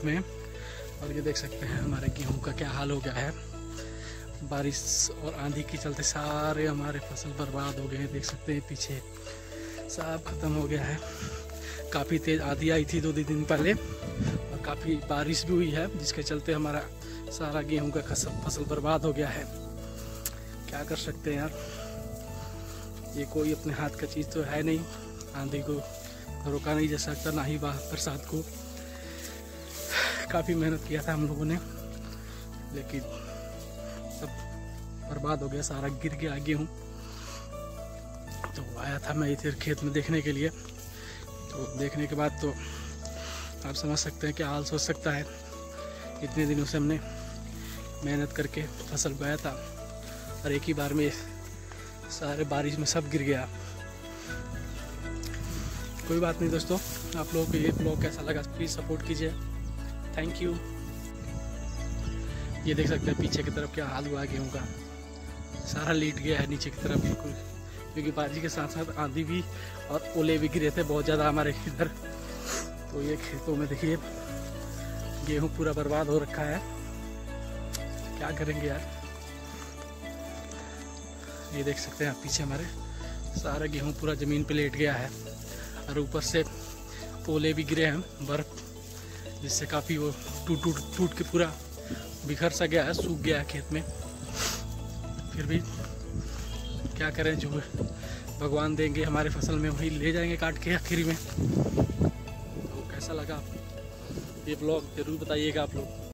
में। और ये देख सकते हैं हमारे गेहूं का क्या हाल हो गया है। बारिश और आंधी के चलते सारे हमारे फसल बर्बाद हो गए हैं। देख सकते हैं पीछे सब खत्म हो गया है। काफ़ी तेज़ आंधी आई थी 2 दिन पहले और काफ़ी बारिश भी हुई है, जिसके चलते हमारा सारा गेहूं का फसल बर्बाद हो गया है। क्या कर सकते हैं यार, ये कोई अपने हाथ का चीज़ तो है नहीं। आंधी को रोका नहीं जा सकता, ना ही बरसात को। काफ़ी मेहनत किया था हम लोगों ने, लेकिन सब बर्बाद हो गया, सारा गिर गया गेहूं। तो आया था मैं इधर खेत में देखने के लिए। तो देखने के बाद तो आप समझ सकते हैं क्या हाल सोच सकता है। इतने दिनों से हमने मेहनत करके फसल उगाया था और एक ही बार में सारे बारिश में सब गिर गया। कोई बात नहीं दोस्तों, आप लोगों को ये ब्लॉग कैसा लगा प्लीज़ सपोर्ट कीजिए। Thank you. ये देख सकते हैं पीछे की तरफ क्या हाल हुआ है गेहूँ का, सारा लेट गया है नीचे की तरफ बिल्कुल, क्योंकि बारिश के साथ साथ आंधी भी और ओले भी गिरे थे बहुत ज़्यादा हमारे इधर। तो ये खेतों में देखिए गेहूँ पूरा बर्बाद हो रखा है। क्या करेंगे यार। ये देख सकते हैं आप पीछे हमारे सारा गेहूँ पूरा ज़मीन पे लेट गया है और ऊपर से ओले भी गिरे हैं, बर्फ़, जिससे काफ़ी वो टूट के पूरा बिखर सा गया है, सूख गया है खेत में। फिर भी क्या करें, जो भगवान देंगे हमारे फसल में वही ले जाएंगे काट के आखिरी में। तो कैसा लगा ये ब्लॉग ज़रूर बताइएगा आप लोग।